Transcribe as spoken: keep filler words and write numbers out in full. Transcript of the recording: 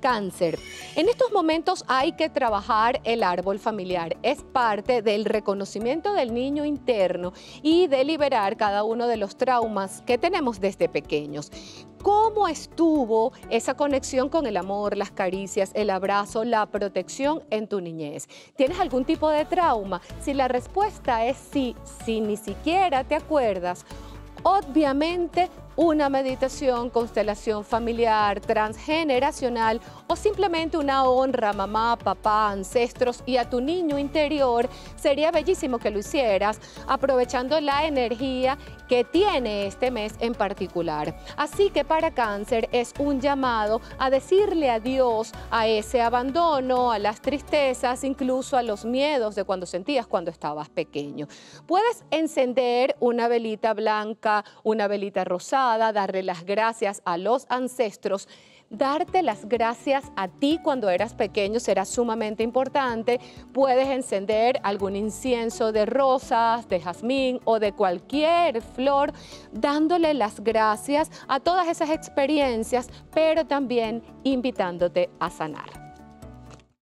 Cáncer. En estos momentos hay que trabajar el árbol familiar. Es parte del reconocimiento del niño interno y de liberar cada uno de los traumas que tenemos desde pequeños. ¿Cómo estuvo esa conexión con el amor, las caricias, el abrazo, la protección en tu niñez? ¿Tienes algún tipo de trauma? Si la respuesta es sí, si ni siquiera te acuerdas, obviamente una meditación, constelación familiar, transgeneracional o simplemente una honra a mamá, papá, ancestros y a tu niño interior, sería bellísimo que lo hicieras aprovechando la energía que tiene este mes en particular. Así que para Cáncer es un llamado a decirle adiós a ese abandono, a las tristezas, incluso a los miedos de cuando sentías cuando estabas pequeño. Puedes encender una velita blanca, una velita rosada, darle las gracias a los ancestros. Darte las gracias a ti cuando eras pequeño será sumamente importante. Puedes encender algún incienso de rosas, de jazmín o de cualquier flor, dándole las gracias a todas esas experiencias, pero también invitándote a sanar.